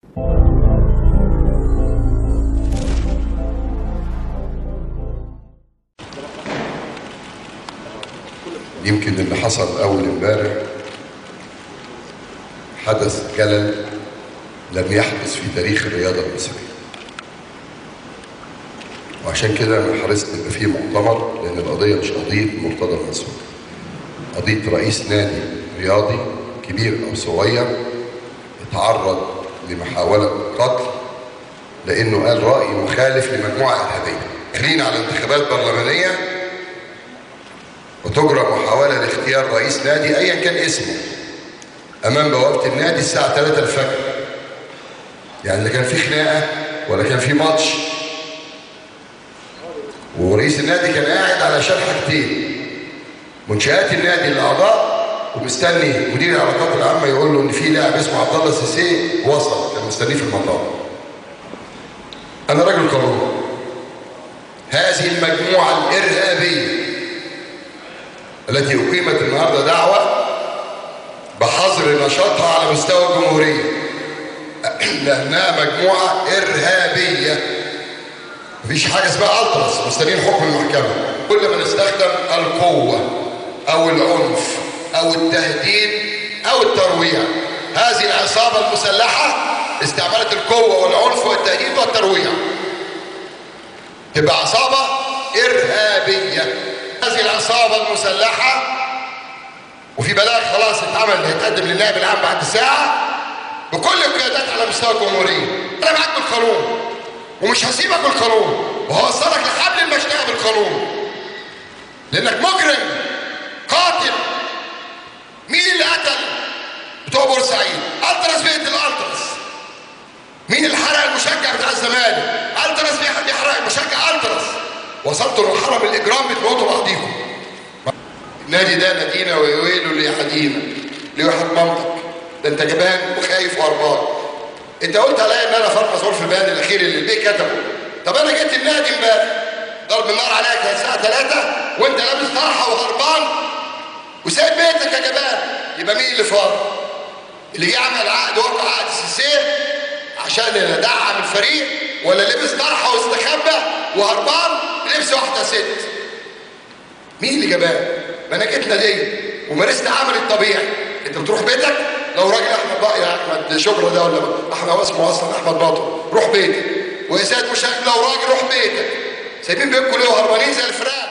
يمكن اللي حصل أول امبارح حدث جلل لم يحدث في تاريخ الرياضة المصرية، وعشان كده أنا حرصت يبقى فيه مؤتمر، لأن القضية مش قضية مرتضى منصور، قضية رئيس نادي رياضي كبير أو صغير اتعرض لمحاولة قتل لأنه قال رأي مخالف لمجموعة إرهابية. داخلين على انتخابات برلمانية وتجرى محاولة لاختيار رئيس نادي أيا كان اسمه أمام بوابة النادي الساعة 3 الفجر. يعني لا كان في خناقة ولا كان في ماتش، ورئيس النادي كان قاعد علشان حاجتين: منشآت النادي الأعضاء، ومستني مدير العلاقات العامة يقول له إن في لاعب اسمه عبد الله السيسي وصل، كان مستنيه في المطار. أنا راجل قانون. هذه المجموعة الإرهابية التي أقيمت النهارده دعوة بحظر نشاطها على مستوى الجمهورية لأنها مجموعة إرهابية. مفيش حاجة اسمها ألتراس مستنيين حكم المحكمة. كل ما نستخدم القوة أو العنف أو التهديد أو الترويع، هذه العصابة المسلحة استعملت القوة والعنف والتهديد والترويع، تبقى عصابة إرهابية. هذه العصابة المسلحة وفي بلاغ خلاص اتعمل هيتقدم للنائب العام بعد ساعة بكل القيادات على مستوى الجمهورية. أنا معاك بالقانون ومش هسيبك بالقانون، وهوصلك لحبل المشنقة بالقانون، لأنك مجرم قاتل. مين اللي قتل بتوع بورسعيد؟ ألتراس بيقتل الألتراس. مين اللي حرق المشجع بتاع الزمالك؟ ألتراس بيحرق المشجع ألتراس. وصلتوا للحرم الإجرام بتموتوا بعضيكم. النادي ده نادينا ويويله ليحدينا ليوحد منطق. ده انت جبان وخايف وهربان. انت قلت عليا ان انا فرق مسؤول في البيان الاخير اللي البيه كتبه. طب انا جيت النادي امبارح ضرب النار عليك كانت الساعه 3 وانت لابس طرحه وهربان وسايب بيتك يا جبان. يبقى مين اللي فار؟ اللي يعمل عقد وقع عقد السيسي عشان ندعم الفريق، ولا لبس طرحه واستخبى وهربان بلبس واحده ست؟ مين اللي جبان؟ ما انا جيت ناديه ومارست عملي الطبيعي. انت بتروح بيتك لو راجل احمد بقى يا احمد شكرا ده ولا احمد هو اسمه اصلا احمد باطل، روح بيتك. ويا سيد مشاكل لو راجل روح بيتك. سايبين بيتكم ليه وهربانين زي الفراخ؟